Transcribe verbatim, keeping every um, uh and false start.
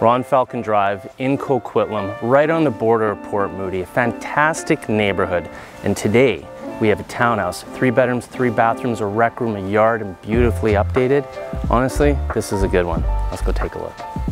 We're on Falcon Drive in Coquitlam, right on the border of Port Moody, a fantastic neighborhood. And today we have a townhouse, three bedrooms, three bathrooms, a rec room, a yard, and beautifully updated. Honestly, this is a good one. Let's go take a look.